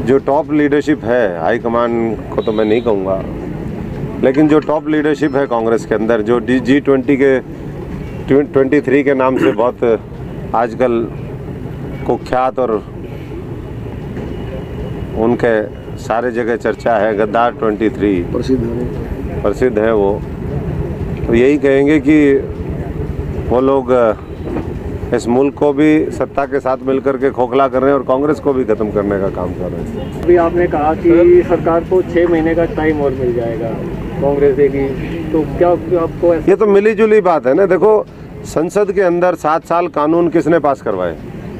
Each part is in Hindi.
जो टॉप लीडरशिप है, हाईकमान को तो मैं नहीं कहूँगा, लेकिन जो टॉप लीडरशिप है कांग्रेस के अंदर, जो G20 के 23 के नाम से बहुत आजकल कुख्यात और उनके सारे जगह चर्चा है, गद्दार 23 प्रसिद्ध है वो, तो यही कहेंगे कि वो लोग इस मुल्क को भी सत्ता के साथ मिलकर के खोखला कर रहे हैं और कांग्रेस को भी खत्म करने का काम कर रहे हैं। अभी आपने कहा कि सरकार को 6 महीने का टाइम और मिल जाएगा, कांग्रेस देगी, तो क्या आपको ये तो मिली जुली बात है ना। देखो, संसद के अंदर 7 साल कानून किसने पास करवाए?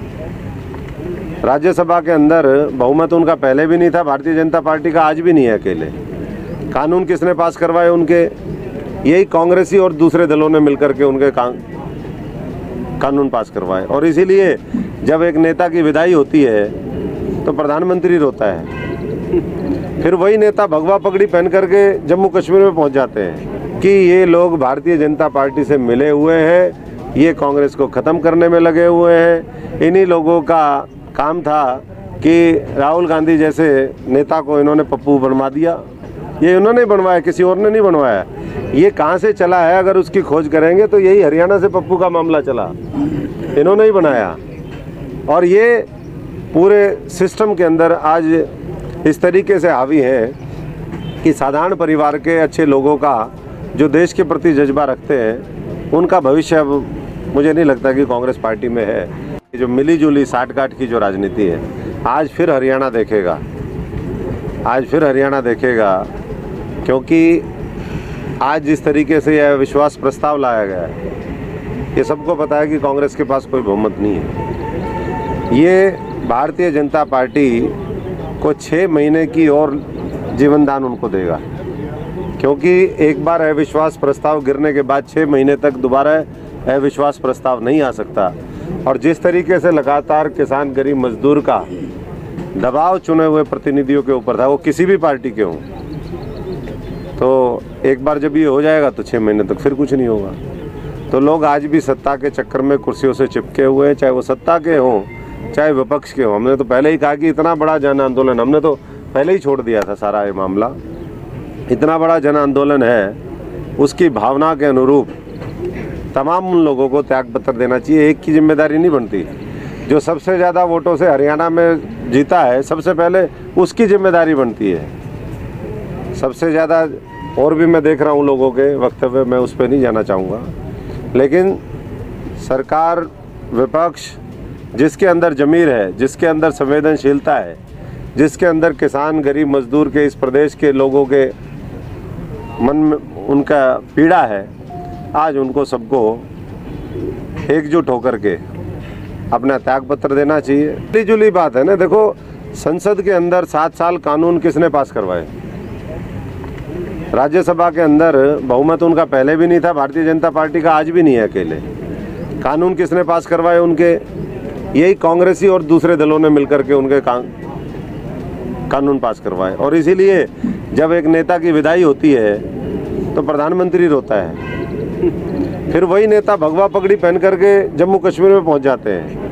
राज्यसभा के अंदर बहुमत उनका पहले भी नहीं था, भारतीय जनता पार्टी का आज भी नहीं है अकेले। कानून किसने पास करवाए? उनके यही कांग्रेसी और दूसरे दलों ने मिलकर के उनके कानून पास करवाए। और इसीलिए जब एक नेता की विदाई होती है तो प्रधानमंत्री रोता है, फिर वही नेता भगवा पगड़ी पहन करके जम्मू कश्मीर में पहुंच जाते हैं कि ये लोग भारतीय जनता पार्टी से मिले हुए हैं, ये कांग्रेस को ख़त्म करने में लगे हुए हैं। इन्हीं लोगों का काम था कि राहुल गांधी जैसे नेता को इन्होंने पप्पू बनवा दिया। ये इन्होंने बनवाया, किसी और ने नहीं बनवाया। ये कहाँ से चला है अगर उसकी खोज करेंगे तो यही हरियाणा से पप्पू का मामला चला, इन्होंने ही बनाया। और ये पूरे सिस्टम के अंदर आज इस तरीके से हावी हैं कि साधारण परिवार के अच्छे लोगों का जो देश के प्रति जज्बा रखते हैं, उनका भविष्य अब मुझे नहीं लगता कि कांग्रेस पार्टी में है। जो मिली जुली साठ-गांठ की जो राजनीति है, आज फिर हरियाणा देखेगा, आज फिर हरियाणा देखेगा, क्योंकि आज जिस तरीके से यह विश्वास प्रस्ताव लाया गया है, ये सबको पता है कि कांग्रेस के पास कोई बहुमत नहीं है। ये भारतीय जनता पार्टी को 6 महीने की और जीवन दान उनको देगा, क्योंकि एक बार अविश्वास प्रस्ताव गिरने के बाद 6 महीने तक दोबारा अविश्वास प्रस्ताव नहीं आ सकता। और जिस तरीके से लगातार किसान, गरीब, मजदूर का दबाव चुने हुए प्रतिनिधियों के ऊपर था, वो किसी भी पार्टी के हों, तो एक बार जब ये हो जाएगा तो 6 महीने तक फिर कुछ नहीं होगा। तो लोग आज भी सत्ता के चक्कर में कुर्सियों से चिपके हुए हैं, चाहे वो सत्ता के हों चाहे विपक्ष के हों। हमने तो पहले ही कहा कि इतना बड़ा जन आंदोलन, हमने तो पहले ही छोड़ दिया था सारा ये मामला। इतना बड़ा जन आंदोलन है, उसकी भावना के अनुरूप तमाम उन लोगों को त्याग पत्र देना चाहिए। एक की जिम्मेदारी नहीं बनती। जो सबसे ज़्यादा वोटों से हरियाणा में जीता है, सबसे पहले उसकी जिम्मेदारी बनती है। सबसे ज़्यादा और भी मैं देख रहा हूँ लोगों के वक्तव्य, मैं उस पर नहीं जाना चाहूँगा, लेकिन सरकार, विपक्ष, जिसके अंदर ज़मीर है, जिसके अंदर संवेदनशीलता है, जिसके अंदर किसान, गरीब, मजदूर के, इस प्रदेश के लोगों के मन में उनका पीड़ा है, आज उनको सबको एकजुट होकर के अपना त्याग पत्र देना चाहिए। मिली जुली बात है ना। देखो, संसद के अंदर 7 साल कानून किसने पास करवाए? राज्यसभा के अंदर बहुमत उनका पहले भी नहीं था, भारतीय जनता पार्टी का आज भी नहीं है अकेले। कानून किसने पास करवाए? उनके यही कांग्रेसी और दूसरे दलों ने मिलकर के उनके कानून पास करवाए। और इसीलिए जब एक नेता की विदाई होती है तो प्रधानमंत्री रोता है, फिर वही नेता भगवा पगड़ी पहन करके जम्मू कश्मीर में पहुंच जाते हैं